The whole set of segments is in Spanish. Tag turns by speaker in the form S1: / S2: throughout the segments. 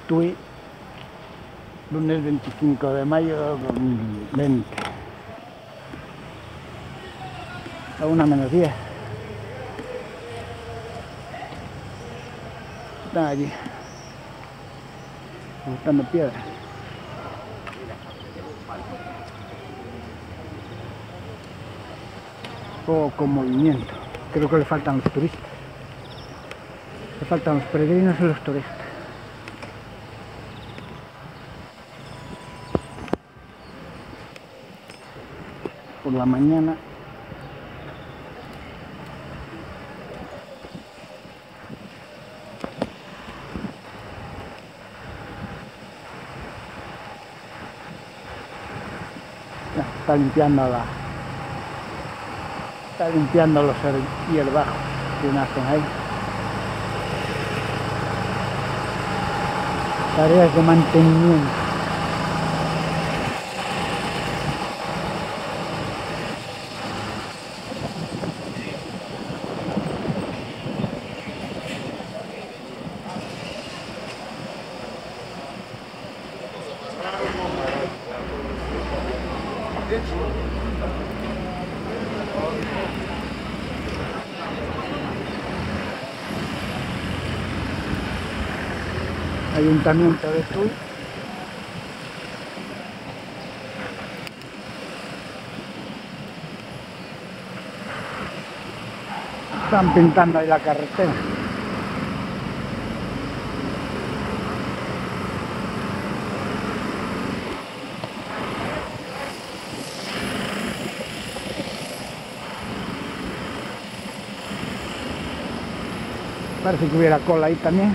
S1: Tui, lunes 25 de mayo de 2020, a 1:10. Están allí buscando piedras. Poco movimiento. Creo que le faltan los turistas. Le faltan los peregrinos y los turistas. Por la mañana está limpiando los hierbajos que nacen ahí. Tareas de mantenimiento. Ayuntamiento de Tui. Están pintando ahí la carretera. Parece que hubiera cola ahí también.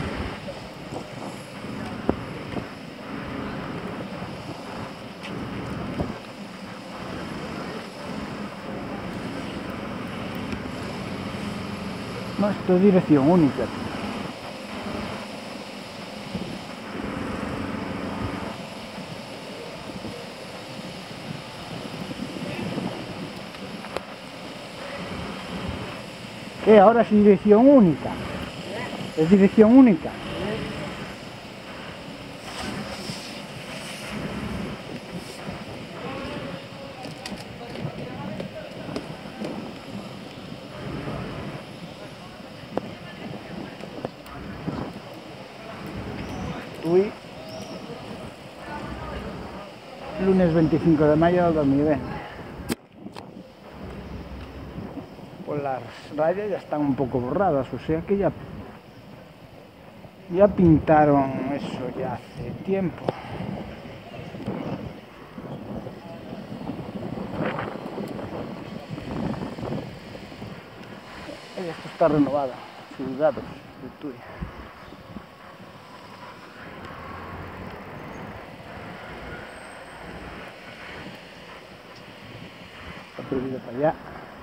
S1: No, esto es dirección única. ¿Qué? Ahora es dirección única. Es dirección única. Tui, lunes 25 de mayo del 2020. Pues las rayas ya están un poco borradas, o sea que ya pintaron eso ya hace tiempo. Esto está renovado, Ciudadanos de Tui. Está prohibido para allá.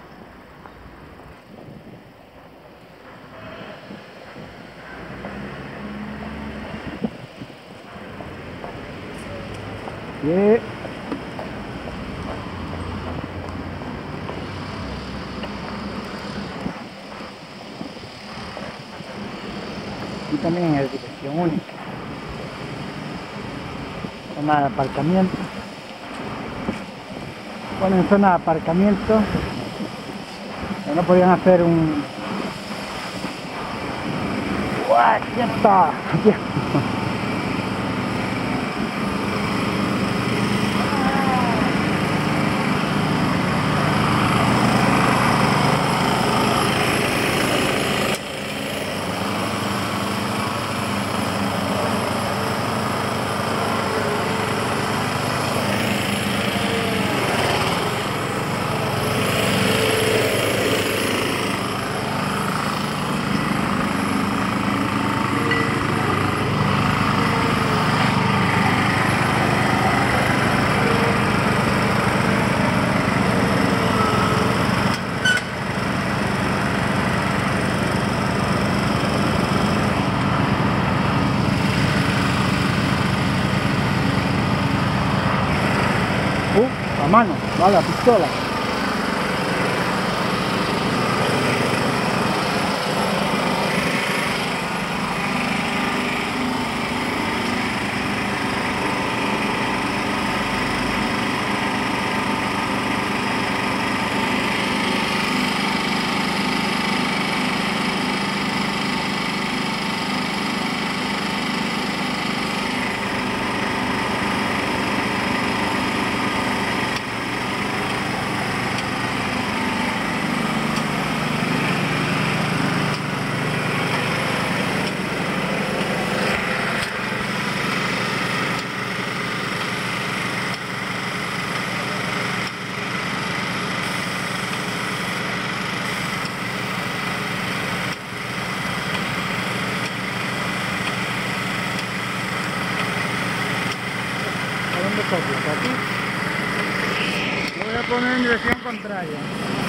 S1: Yeah. Y también es dirección única. Zona de aparcamiento. Ponen zona de aparcamiento. Que no podían hacer un... ¡Uah! ¡Ya está! A mano, vale, a pistola. coplas aquí. Lo voy a poner en dirección contraria.